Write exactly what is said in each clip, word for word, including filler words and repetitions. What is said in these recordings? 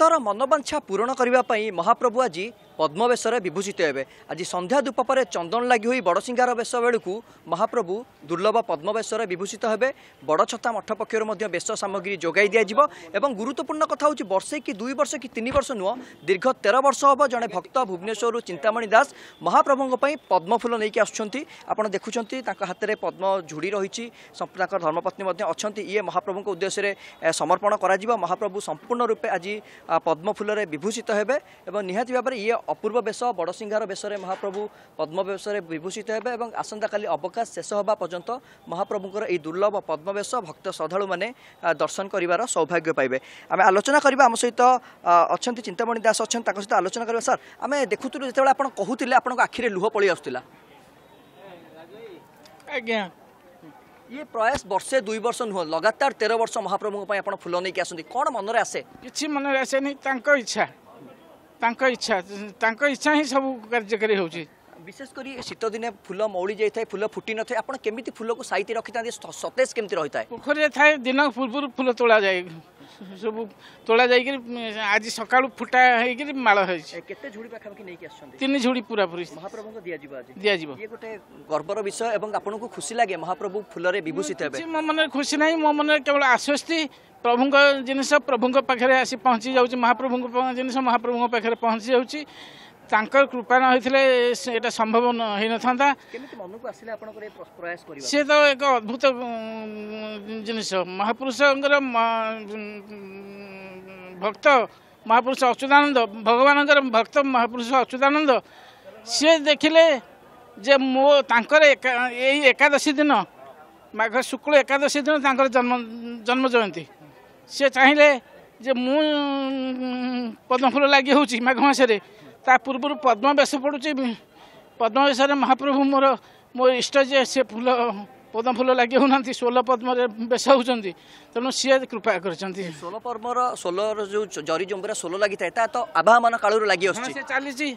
भक्तर मनोवांछा पूरण करने महाप्रभु आज पद्मवेशर विभूषित हे। आज संध्या धूप पर चंदन लगी बड़सिंगार बेश बेलू महाप्रभु दुर्लभ पद्मवेशर विभूषित हे। बड़छता मठ पक्षर बेश सामग्री जोगाई दिज्व और गुरुत्वपूर्ण कथा हूँ वर्षे कि दुई वर्ष कि तीन वर्ष नुह दीर्घ तेरह वर्ष हम जड़े भक्त भुवनेश्वर चिंतामणि दास महाप्रभु पद्मफूल नहीं आसुँच। आप देखुं हाथ में पद्म झुड़ी रही धर्मपत्नी अच्छा ये महाप्रभु उद्देश्य समर्पण कर महाप्रभु संपूर्ण रूपे आज पद्मफूल विभूषित हे। निहाती भाव में ये अपूर्व बेश बड़सिंगार बेशरे महाप्रभु पद्म बेशरे विभूषित हे। आसंता काली अवकाश शेष होगा पर्यंत महाप्रभुଙ୍କର यह दुर्लभ पद्मवेश भक्त श्रद्धालु मैंने दर्शन कर सौभाग्य पाइबे। आम आलोचना करवा आम सहित अच्छा चिंतामणि दास अच्छा सहित आलोचना करवा। सर आम देखुलु जो आप कहते आप आखिरे लुह पलि आसुला आज्ञा ये प्रयास वर्षे दुई वर्ष नुह लगातार तेरह वर्ष महाप्रभु आप फूल नहीं आसती कौन मन में आसे कि मन में आसे नहीं इच्छा तांको इच्छा तांको इच्छा ही सब कार्यकारी होची। विशेषकर शीत दिने फूल मौली जाए फूल फुटी न थे आप केमी फूल को साइती रखी था सतेज केमती रही है पोखरी थाए दिन पूर्व फूल तोड़ा जाए सब तोड़ा जाए आज सका फुटा हो माड़ केते झुड़ी पाखापाखि नहीं आसछन्ती तीन झुड़ी पूरा पूरी महाप्रभु को दिया जीव आज दिया जीव ये गोटे गर्वर विषय एवं आपन को खुशी लागे महाप्रभु फूलरे विभूषित हेबे। मो मन खुशी नहीं मो मन केवल आश्वस्ति प्रभु जिनस प्रभु पाखे आसी पहुँची जाऊँ महाप्रभु जिनस महाप्रभु पाखे पहुँची जाऊँगी तांकर कृपा न होते एटा संभव न होई न थांता। मन को आसिले आपण करे प्रयास करिवा से तो एक अद्भुत जिनिस महापुरुष भक्त महापुरुष अच्युतानंद भगवान भक्त महापुरुष अच्युतानंद सी देखिले जे मो तांकर यही एकादशी दिन माघ शुक्ल एकादशी दिन तांकर जन्म जन्म जयंती सी चाहिए जे मु पद्मफूल लगी हूँ माघ मसरे ता पूर्व पद्म बेश पड़ुची पद्म बेश महाप्रभु मोर मो इष्ट जे से फूल पद्म फूल लगे होना षोल पद्म बेश होती तेणु सी कृपा कर षोल पर्वर षोलर जो जरी जंबुरा षोल लगी था तो आवाहमान कालू लगी चली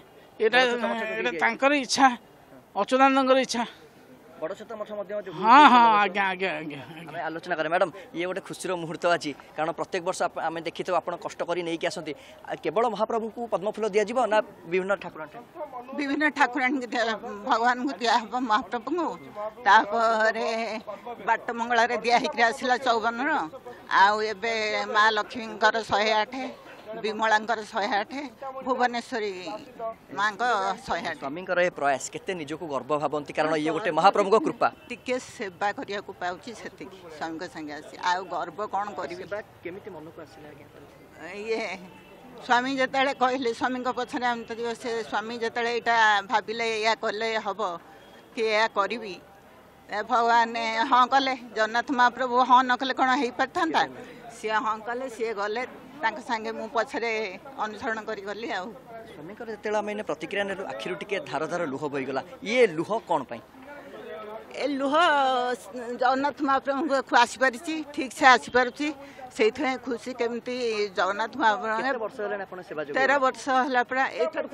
इच्छा अच्युतानंद इच्छा बड़छता मठ हाँ हाँ आज्ञा आज्ञा आज्ञा आम आलोचना करें मैडम ये गोटे खुशी मुहूर्त आज कारण प्रत्येक वर्ष आम देखी तो आप कष्ट कर नहीं आसती केवल महाप्रभु को पद्मफूल दिज्व ना विभिन्न ठाकुर विभिन्न ठाकुर भगवान को दिया महाप्रभु को तापर बाट मंगल दिखाई आसला चौवन आबे माँ लक्ष्मी शहे आठ विमला शहे आठ भुवनेश्वरी माँ शहे आठ स्वामी प्रयास केते निजको गर्व भावती कारण ये गोटे महाप्रभु कृपा टिके सेवा करिया को पाउची सेति स्वामी संगे आसी आ गर्व कौन करी केमिति मन को आसिला ये स्वामी जिते कहले स्वामी पछरे आम तो से स्वामी जिते यहाँ भाविले या कले हम कि या करी भगवान हाँ कले जगन्नाथ महाप्रभु हाँ न कले कौन हो पार सी हाँ कले सी गले संगे मु पछरे अनुसरण करी गली आ स्वामी जो प्रतिक्रिया ने आखिर टिके धार धार लुह बहीगला ये लुह कौन पाई ए लुह जगन्नाथ महाप्रभु को आसीपारी ठीक से आसीपारुची से खुशी केमती जगन्नाथ महाप्रभु तेरह वर्ष है पड़ा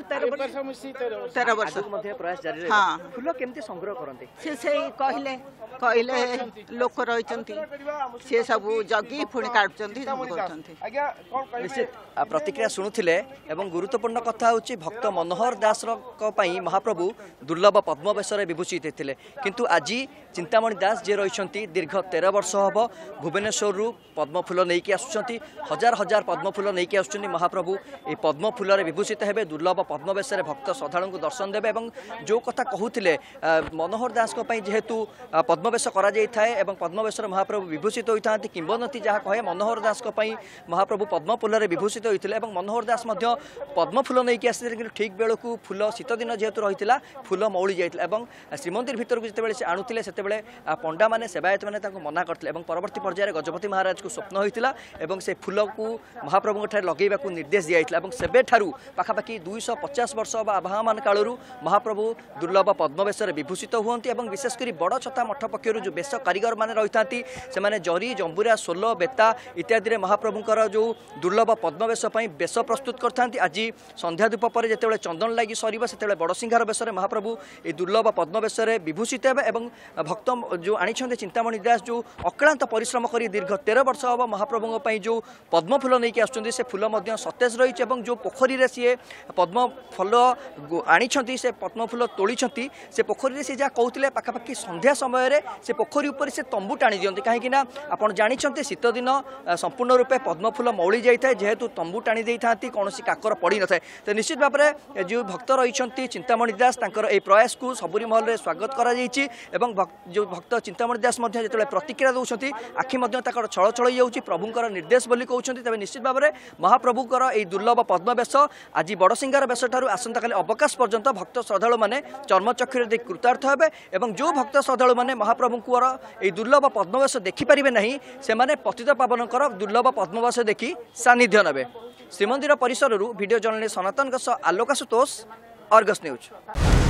तेरह वर्ष प्रयास जारी हाँ फूल केमती संग्रह करते से से कहले कहले लोक रही सी सब जगी पुणी काटुंट निश्चित प्रतिक्रिया शुणुले एवं गुरुत्वपूर्ण कथा हूँ भक्त मनोहर दास महाप्रभु दुर्लभ पद्मवेशर विभूषित होते किंतु आज चिंतामणि दास जे रही दीर्घ तेरह वर्ष हम भुवनेश्वर पद्मफूल नहीं आसुँच हजार हजार पद्मफूल नहीं आस महाप्रभु ये पद्मफूल विभूषित हे दुर्लभ पद्मवेश भक्त श्रद्धालु को दर्शन देवे और जो कथा कहते मनोहर दास जेहेतु पद्मवेश कराए पद्मवेशर महाप्रभु विभूषित होता किंवदंती जहाँ कहे मनोहर दास महाप्रभु पद्मफूल विभूषित होते मनोहर दास पद्मफूल नहीं आस ठीक बेलू फूल शीत दिन जेहेतु रही फूल मौली जाता श्रीमंदिर भितर को जिते से आणुते से पंडा मैंने सेवायत मैंने मना करते परवर्ती पर्यायर गजपति महाराज को स्वप्न होता एवं से फूल को महाप्रभु लगे निर्देश दिया सेबे ठारू पाखापाखि दुईश पचास वर्ष आवाहमान कालू महाप्रभु दुर्लभ पद्मवेशर विभूषित हुंती विशेषकर बड़ छता मठ पक्षर जो बेश कारीगर मैंने रही से जरी जंबुरा सोल बेता इत्यादि महाप्रभुकर जो दुर्लभ पद्मवेश बेश प्रस्तुत करते आज संध्या धूप पर जिते चंदन लगी सर से बड़सिंगार बेशर महाप्रभु ये दुर्लभ पद्मवेश विभूषित हे भक्त जो आनी चिंतामणि दास जो अक्लांत परिश्रम कर दीर्घ तेरह वर्ष हम महाप्रभु जो पद्म फूल नहीं आसुँच से फूल सतेज रही जो पोखरी में सी पद्म फल आनी से पद्म फूल तोली से पोखरी से जहाँ कहते पाखापाखि संध्या समय से पोखरी उपर से तंबू टाणी दिखती कहीं आप जानते शीत दिन संपूर्ण रूपे पद्म फूल मौली जाए जेहेतु तंबू टाणी दे था कौन काकर पड़ी न था तो निश्चित भाव में जो भक्त रही चिंतामणि दास यह प्रयास को सबुरी महल स्वागत कर जो भक्त चिंतामणि दास जो प्रतिक्रिया दौरान आखि छल छल जाऊँगी प्रभुंर निर्देश बोली कहते तेज निश्चित भाव में महाप्रभुकर यह दुर्लभ पद्म बेश आज बड़सिंगार बेश ठार आसंता काली अवकाश पर्यंत भक्त श्रद्धालु मैंने चर्मचक्षुरे देख कृतार्थ हे और जो भक्त श्रद्धालु मैंने महाप्रभुंर यह दुर्लभ पद्म बेश देखिपारे ना से पतित पावनकर दुर्लभ पद्म बेश देखि सानिध्य नेबे। श्रीमंदिर परिसर video journalist Sanatan Alok Ashutosh Argus news.